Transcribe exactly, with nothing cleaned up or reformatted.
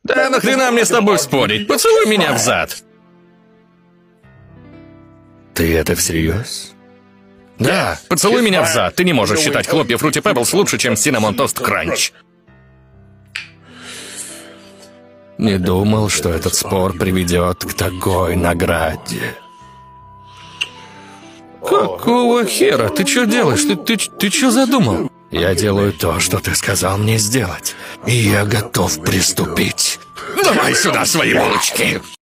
Да нахрена мне с тобой спорить? Поцелуй меня в зад. Ты это всерьез? Да, поцелуй меня в зад. Ты не можешь считать хлопья Fruity Pebbles лучше, чем Cinnamon Toast Crunch. Не думал, что этот спор приведет к такой награде. Какого хера? Ты что делаешь? Ты, ты, ты что задумал? Я делаю то, что ты сказал мне сделать. И я готов приступить. Давай сюда свои булочки.